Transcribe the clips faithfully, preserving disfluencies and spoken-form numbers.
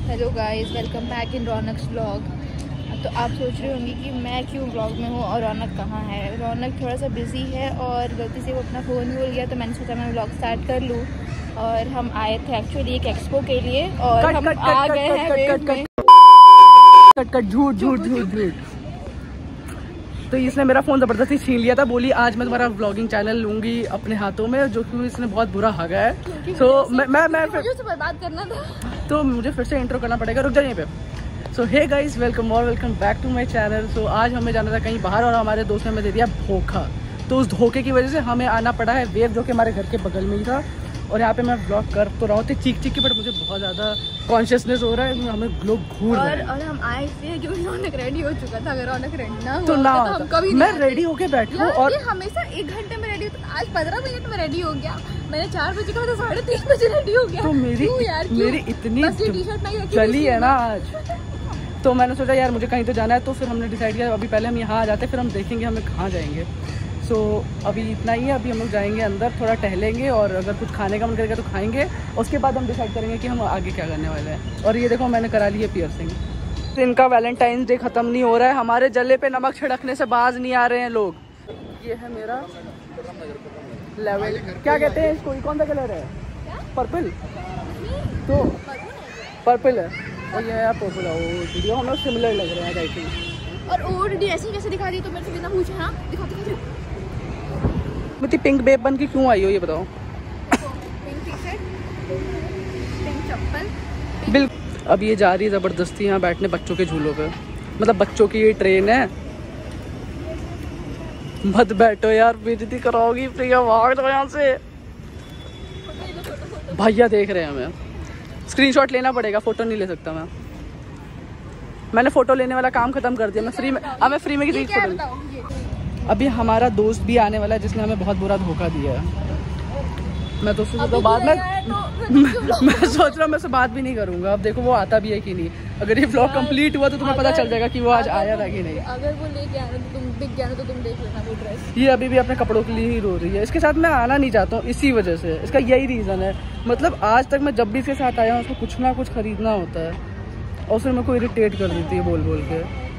Hello guys, welcome back in Raunak's vlog. तो आप सोच रहे होंगे कि मैं क्यों व्लॉग में हूँ और रौनक कहाँ है। रौनक थोड़ा सा बिजी है और गलती से वो अपना फ़ोन भूल गया, तो मैंने सोचा मैं व्लॉग स्टार्ट कर लूँ। और हम आए थे एक्चुअली एक एक्सपो के लिए और कट, हम कट, आ कट, गए कट, हैं cut, cut, cut, cut, cut, झूठ झूठ झूठ झूठ। तो इसने मेरा फ़ोन ज़बरदस्ती छीन लिया था, बोली आज मैं तुम्हारा व्लॉगिंग चैनल लूँगी अपने हाथों में, जो कि इसने बहुत बुरा हगा है। सो so, मैं मैं मैं फिर बर्बाद करना था, तो मुझे फिर से इंट्रो करना पड़ेगा। रुक जाइए यहीं पे। सो हे गाइस, वेलकम और welcome back to my channel. So आज हमें जाना था कहीं बाहर और हमारे दोस्त ने हमें दे दिया धोखा। तो उस धोखे की वजह से हमें आना पड़ा है वेव, जो कि हमारे घर के बगल में ही था। और यहाँ पे मैं ब्लॉग कर तो रहा हूँ चीख चीख के, बट मुझे बहुत ज़्यादा कॉन्शियसनेस हो रहा है, हमें लोग घूर रहे हैं। और हम आए इसलिए क्योंकि रौनक रेडी हो चुका था। अगर रौनक रेडी ना हो तो ना तो हम कभी मैं रेडी होके बैठी हूँ और ये हमेशा एक घंटे में रेडी होता, आज पंद्रह मिनट में रेडी हो गया। मैंने चार बजे कहा था, साढ़े तीन बजे रेडी हो गया। तो मेरी यार मेरी इतनी टी शर्ट नहीं चली है ना आज, तो मैंने सोचा यार मुझे कहीं तो जाना है। तो फिर हमने डिसाइड किया अभी पहले हम यहाँ आ जाते, फिर हम देखेंगे हमें कहाँ जाएंगे। सो so, अभी इतना ही है। अभी हम लोग जाएंगे अंदर, थोड़ा टहलेंगे और अगर कुछ खाने का मन करेगा तो खाएंगे। उसके बाद हम डिसाइड करेंगे कि हम आगे क्या करने वाले हैं। और ये देखो मैंने करा ली है पियर्सिंग। इनका वैलेंटाइंस डे ख़त्म नहीं हो रहा है, हमारे जले पे नमक छिड़कने से बाज नहीं आ रहे हैं लोग। ये है मेरा लेवल, क्या कहते हैं इसको, कौन सा कलर है? पर्पल। तो पर्पल है और ये है पर्पल। ओ वीडियो हम लोग सिमिलर लग रहे हैं आई थिंक। और ओ डी ऐसे कैसे दिखा दी तो मेरे से बिना पूछे? हाँ दिखा दिखा दिखा। मुझे पिंक बेब बन के क्यों आई हो ये बताओ? पिंक टी शर्ट, पिंक चप्पल। बिल्कुल। अब ये जा रही है ज़बरदस्ती यहाँ बैठने बच्चों के झूलों पे, मतलब बच्चों की ये ट्रेन है। मत बैठो यार, बेइज्जती कराओगी प्रिया, भाग जाओ यहाँ से। भैया देख रहे हैं हमें, स्क्रीनशॉट लेना पड़ेगा, फोटो नहीं ले सकता मैं। मैंने फोटो लेने वाला काम खत्म कर दिया। मैं फ्री में अब मैं फ्री में किसी की फोटो। अभी हमारा दोस्त भी आने वाला है जिसने हमें बहुत बुरा धोखा दिया है। मैं तो उससे बात में मैं, मैं सोच रहा हूँ मैं उससे बात भी नहीं करूँगा। अब देखो वो आता भी है कि नहीं। अगर ये व्लॉग कंप्लीट हुआ तो तुम्हें पता चल जाएगा कि वो आज आया था कि नहीं। अगर वो लेके आया तो तुम दिख गया तो तुम देख लेना वो ड्रेस। ये अभी भी अपने कपड़ों के लिए ही रो रही है। इसके साथ मैं आना नहीं चाहता हूँ इसी वजह से, इसका यही रीज़न है। मतलब आज तक मैं जब भी इसके साथ आया हूँ उसको कुछ ना कुछ खरीदना होता है और उसने मेरे को इरिटेट कर देती है बोल बोल के।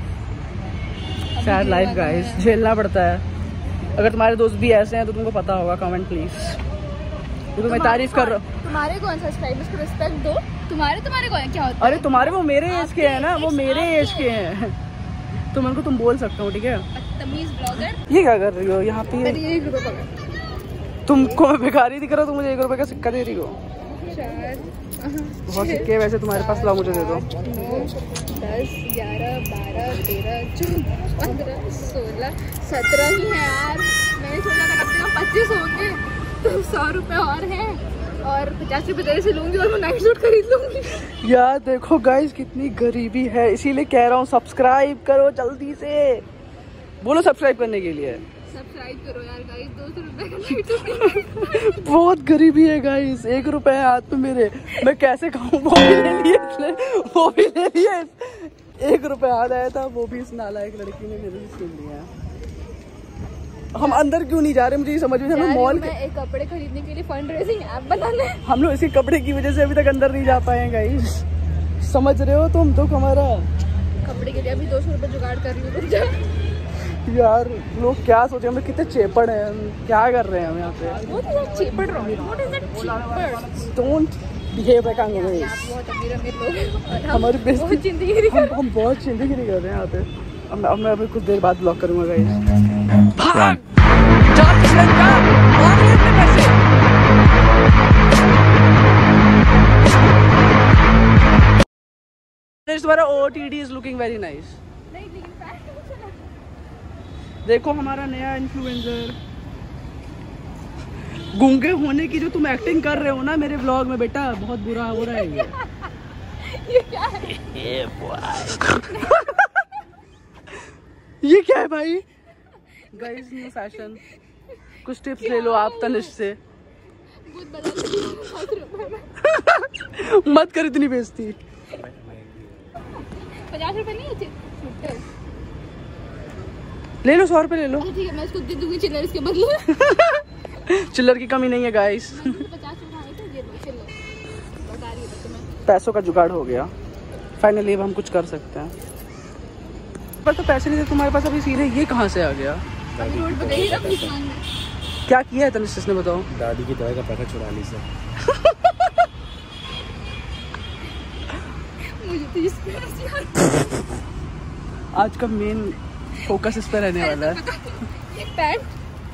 सैड लाइफ गाइस, झेलना पड़ता है। अगर तुम्हारे दोस्त भी ऐसे हैं तो तुमको पता होगा, कमेंट प्लीज। तो मैं तारीफ कर रहा हूँ। तुम्हारे कौन सा स्टाइल, उसको रिस्पेक्ट दो। तुम्हारे तुम्हारे कौन क्या होता है? अरे तुम्हारे वो मेरे एज के हैं ना, वो मेरे एज के हैं, तो मैं उनको तुम बोल सकता हूँ, ठीक है? बदतमीज ब्लॉगर। ये क्या कर रही हो यहाँ पे? एक रुपए पकड़। तुमको मैं भिखारी दिख रहा हूँ, तुम मुझे एक रुपए का सिक्का दे रही हो? बहुत सिक्के वैसे तुम्हारे पास, लाओ मुझे दे दो। दस, ग्यारह, बारह, तेरह, चौदह, पंद्रह, सोलह, सत्रह ही है यार। मैंने सोचा था कम से कम पच्चीस होंगे, तो सौ रुपए और हैं और पचास रुपए तेरे से लूंगी और मैं नाइट सूट खरीद लूंगी। यार देखो गाइस कितनी गरीबी है, इसीलिए कह रहा हूँ सब्सक्राइब करो जल्दी से। बोलो सब्सक्राइब करने के लिए। सब्सक्राइब करो यार गाइस, दो सौ रुपए का नाइट सूट। बहुत गरीबी है गाइस, एक रुपए है हाथ में मेरे, मैं कैसे खाऊं? वो भी ले लिए इसने, वो भी ले लिए। एक रुपए हाथ आया था, वो भी इस नालायक लड़की ने मेरे से छीन लिया। हम अंदर क्यों नहीं जा रहे मुझे ये समझ में नहीं। हम मॉल में एक कपड़े खरीदने के लिए फंड रेजिंग ऐप बनाना है। हम लोग इसी कपड़े की वजह से अभी तक अंदर नहीं जा पाए हैं गाइस, समझ रहे हो तुम? दुख हमारा। कपड़े के लिए अभी दो सौ रुपए जुगाड़ कर रही हूँ। यार लोग क्या सोचे हमें कितने चेपड़ हैं, हम क्या कर रहे हैं हम यहाँ पे? चेपड़ don't behave like I am अमीर। बहुत अमीर अमीर लोग हमारी बेइज्जती जिंदगी हम, हम बहुत जिंदगी कर रहे हैं यहाँ पे। अब अब मैं अभी कुछ देर बाद ब्लॉक करूँगा गाइस। भाग जा किशन जा, मार ले अपने पैसे। तुम्हारा O T D is looking very nice। देखो हमारा नया इन्फ्लुएंसर। गूंगे होने की जो तुम एक्टिंग कर रहे हो ना मेरे व्लॉग में बेटा, बहुत बुरा हो रहा है ये। ये क्या है? ये ये क्या है भाई? गाइस न्यू फैशन, कुछ टिप्स ले लो आप तनिष से। मत कर इतनी बेइज्जती। पचास रुपए नहीं होते? ले लो, सौ रुपए ले लो। ठीक है, मैं इसको दे दूंगी चिल्लर इसके बदले। चिल्लर की कमी नहीं है गाइस। पचास रुपए आए थे, ये लो चिल्लर। बता रही हूं तुम्हें। पैसों का जुगाड़ हो गया। फाइनली अब हम कुछ कर सकते हैं। पर तो पैसे नहीं थे तुम्हारे पास, अभी सीधे ये कहाँ से आ गया? क्या किया है तनिष्क इसने, बताओ? दादी की दवाई का पैसा चुरा ली सर। आज का मेन फोकस इस पर रहने वाला है। ये पैंट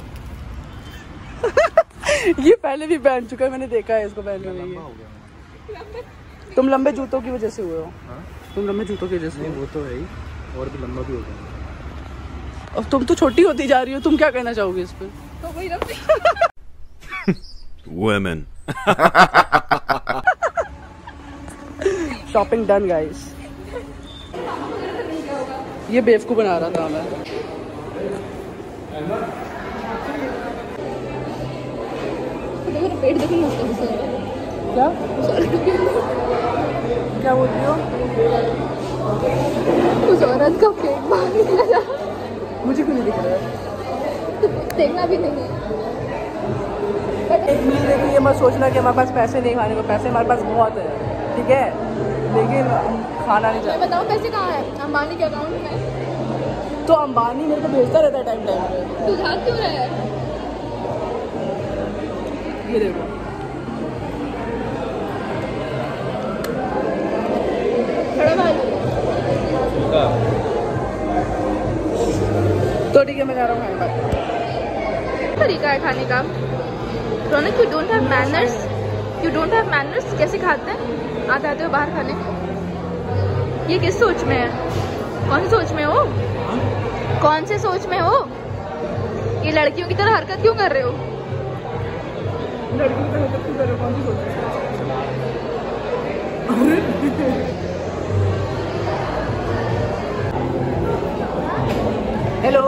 ये पहले भी पहन चुका है, मैंने देखा है इसको पहनने में। ये तुम लंबे जूतों की वजह से हुए हो। हाँ? तुम लंबे जूतों की वजह से। नहीं वो तो है ही, और भी लंबा भी हो गया। अब तुम तो छोटी होती जा रही हो, तुम क्या कहना चाहोगे इस पे? तो वही लंबे Women. Shopping done guys. ये बेवकूफ बना रहा था मैं। देखो पेट देखो ना क्या क्या बोल रही हो? उस औरत का पेट बाहर निकला, मुझे क्यों नहीं दिख रहा है? देखना भी नहीं है। एक मील देखिए, ये मत सोचना कि हमारे पास पैसे नहीं खाने को, पैसे हमारे पास बहुत है, ठीक है, लेकिन खाना नहीं मैं चाहिए। बताऊँ पैसे कहाँ है? अंबानी के अकाउंट में। तो अंबानी मेरे को भेजता रहता है टाइम टाइम पे। तू झाग क्यों रहा है? ये देखो, खड़ा भाई। तो ठीक है मैं जा रहा हूँ खाने का। तरीका है खाने का। Raunak, you don't have manners, you don't have manners. कैसे खाते हैं? आते आते हो बाहर खाने। ये किस सोच में है? कौन सी सोच में हो? कौन से सोच में हो? ये लड़कियों की तरह हरकत क्यों कर रहे हो? लड़की की तरह क्यों कर रहे हो? कौन सी सोच? हेलो,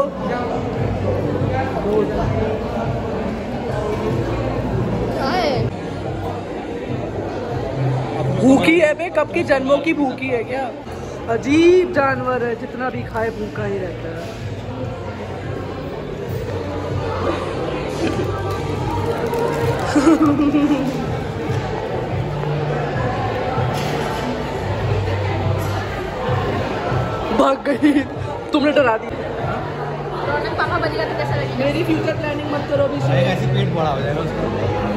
भूखी है बे, कब की जन्मों की भूखी है क्या? अजीब जानवर है, जितना भी खाए भूखा ही रहता है। भाग गई, तुमने डरा दी। रौनक पापा बनेगा तो कैसा लगेगा? मेरी फ्यूचर प्लानिंग मत करो अभी से। ऐसे पेट बड़ा हो जाएगा उसका,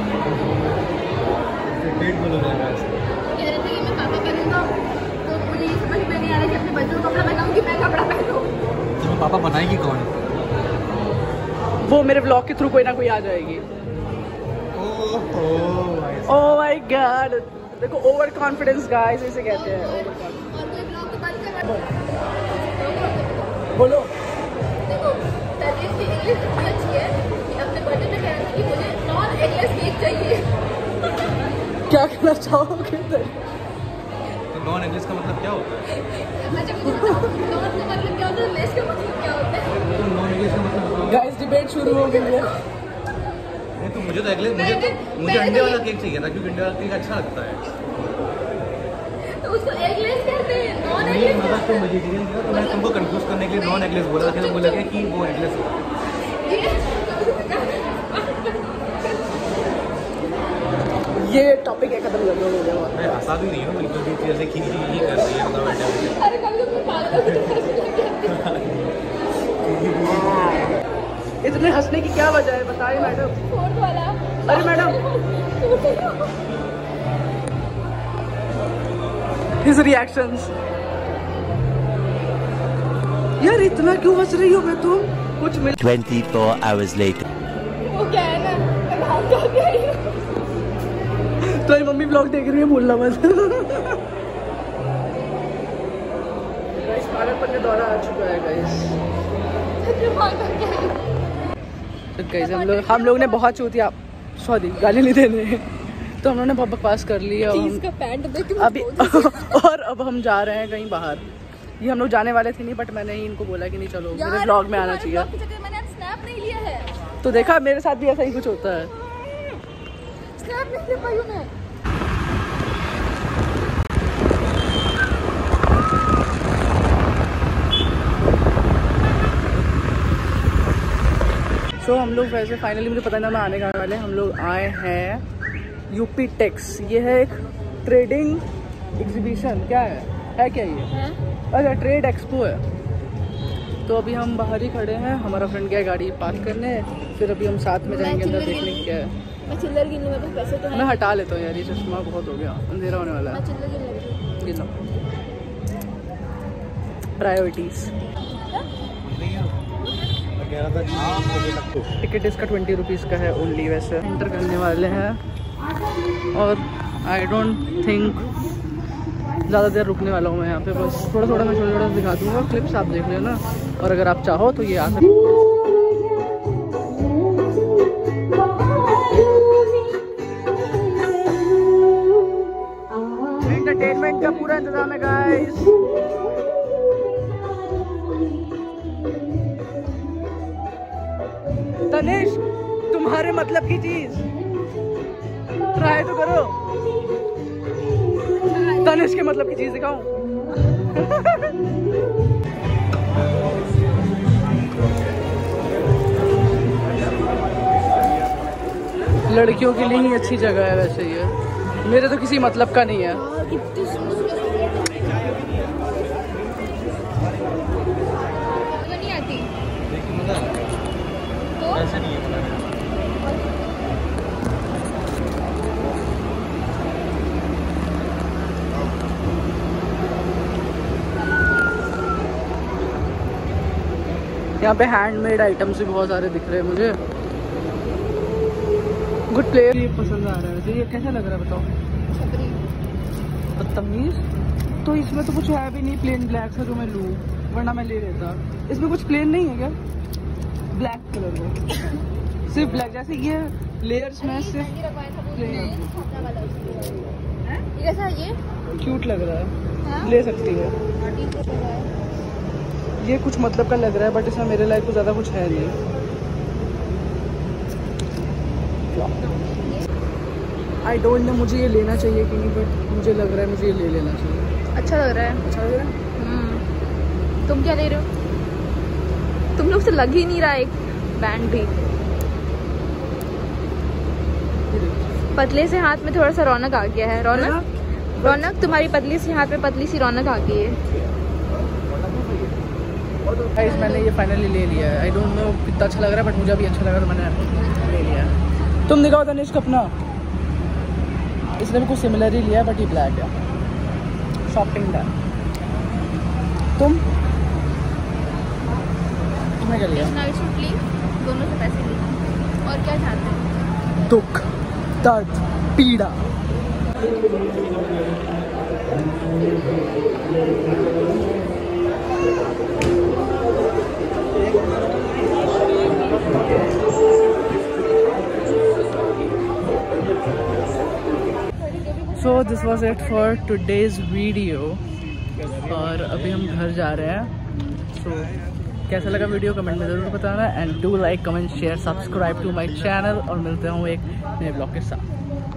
पेट बड़ा हो जाएगा ऐसे। कह रहे थे कि मैं पापा बनूंगा तो मुझे ये समझ में नहीं आ रहा कि अपने बच्चों को कपड़ा पहनाऊंगी, मैं कपड़ा पहनूं। तो पापा बनाएगी कौन? वो मेरे ब्लॉग के थ्रू कोई ना कोई आ जाएगी। ओह माय गॉड, देखो ओवर कॉन्फिडेंस गाइस इसे कहते हैं। Over confidence. और कोई ब्लॉग तो बंद कर। बोलो। देखो तरीफ की इंग्लिश इतनी अच्छी है कि अपने बर्थडे पे कह रहा था कि मुझे नॉन एगलेस केक चाहिए। क्या कहना चाहोगे? तो नॉन एगलेस का मतलब क्या होता है? अच्छा मुझे बताओ, नॉन का मतलब क्या होता है, लेस का मतलब क्या होता है? तो नॉन एगलेस का मतलब गाइस डिबेट शुरू हो गई है। नहीं, तो मुझे तो एगलेस, मुझे तो मुझे अंडे वाला केक चाहिए था क्योंकि अंडे वाला केक अच्छा लगता है। तो उसको एगलेस कहते हैं, नॉन नहीं एगलेस। मतलब तुम वेजिटेरियन था तो मैं तुमको कंफ्यूज करने के लिए नॉन एगलेस बोला था, फिर बोला गया कि वो एगलेस है। ये टॉपिक है, खत्म कर दो। मैं हंसा भी नहीं हूँ बिल्कुल भी, जैसे खींच ही कर रही है मतलब बैठे हुए। अरे कभी कभी पागल हो जाती है। इतने हंसने की क्या वजह है, बताइए मैडम। फोर्थ वाला। अरे मैडम, हिज रिएक्शंस। यार इतना क्यों हंस रही हो मैं? तुम कुछ मिल twenty-four hours later. वो क्या है ना, मैं भाग कर गई। तुम्हारी मम्मी ब्लॉग देख रही है, बोलना मत। गाइस पागलपन का दौरा आ चुका है गाइस। सच में भाग कर गई। तो गाइस हम लोग हम लोग ने बहुत चूतिया, सॉरी गाली नहीं देने, तो हम लोगों ने बहुत बकवास कर ली। अब इसका पैंट देख के अभी और अब हम जा रहे हैं कहीं बाहर। ये हम लोग जाने वाले थे नहीं, बट मैंने ही इनको बोला कि नहीं चलो मेरे ब्लॉग में आना चाहिए। मैंने स्नैप नहीं लिया है। तो देखा मेरे साथ भी ऐसा ही कुछ होता है। स्नैप नहीं ले पाई हूँ मैं। सो so, हम लोग वैसे फाइनली मुझे पता नहीं मैं आने कहाँ वाले, हम लोग आए हैं यूपी टेक्स। ये है एक ट्रेडिंग एग्जीबिशन, क्या है है क्या ये? अच्छा ट्रेड एक्सपो है। तो अभी हम बाहर ही खड़े हैं, हमारा फ्रेंड गया गाड़ी पार्क करने, फिर अभी हम साथ में जाएंगे अंदर देखने की क्या है। मैं चिल्लर गिनने में कुछ पैसे तो मैं हटा लेता हूँ यार, ये चश्मा बहुत हो गया, अंधेरा होने वाला है। मैं चिल्लर गिन लेती हूँ। गिनो प्रायोरिटीज। टिकट इसका ट्वेंटी रुपीज़ का है ओनली। वैसे एंटर करने वाले हैं और आई डोंट थिंक ज़्यादा देर रुकने वाला हूँ मैं यहाँ पे। बस थोड़ा थोड़ा मैं छोटा छोटा दिखा दूँगा, क्लिप्स आप देख लेना, और अगर आप चाहो तो ये आ सकते। एंटरटेनमेंट का पूरा इंतजाम है गाइस। तनिष्क तुम्हारे मतलब की चीज ट्राई तो करो। तनिष्क के मतलब की चीज दिखाऊं? लड़कियों के लिए ही अच्छी जगह है वैसे ये, मेरे तो किसी मतलब का नहीं है। नहीं आती ऐसे नहीं है। यहाँ पे हैंडमेड आइटम्स भी बहुत सारे दिख रहे हैं मुझे। गुड प्लेयर, ये पसंद आ रहा है वैसे। ये कैसा लग रहा है बताओ? बदतमीज। तो इसमें तो कुछ है भी नहीं प्लेन ब्लैक सा जो मैं लूँ, वरना मैं ले लेता। इसमें कुछ प्लेन नहीं है क्या? ब्लैक कलर में सिर्फ ब्लैक, जैसे ये लेयर्स में सिर्फ प्लेन। कैसा ये क्यूट लग रहा है, ले सकती है। ये कुछ मतलब का लग रहा है बट इसमें मेरे लाइफ को ज़्यादा कुछ है नहीं। आई डोंट नो मुझे ये लेना चाहिए कि नहीं, बट मुझे लग रहा है मुझे ये ले लेना चाहिए। अच्छा लग रहा है। अच्छा लग रहा है। तुम क्या ले रहे हो? तुम लोग से लग ही नहीं रहा एक बैंड भी। पतले से हाथ में थोड़ा सा रौनक आ गया है। रौनक रौनक तुम्हारी पतली सी हाथ में पतली सी रौनक आ गई है। गाइस मैंने ये फाइनली ले लिया है। आई डोंट नो कितना अच्छा लग रहा है बट मुझे अभी अच्छा लगा तो मैंने ले लिया है। तुम दिखाओ तनिष्क अपना। इसने भी कुछ सिमिलर ही लिया है बट ये ब्लैक है। Shopping done. तुम तुम्हें क्या लिया? दोनों से पैसे लिए और क्या चाहते हैं? दुख, दर्द, पीड़ा। So this was it for today's video और अभी हम घर जा रहे हैं। सो so, कैसा लगा वीडियो कमेंट में ज़रूर बताना and do like comment share subscribe to my channel और मिलते हूँ एक नए ब्लॉग के साथ।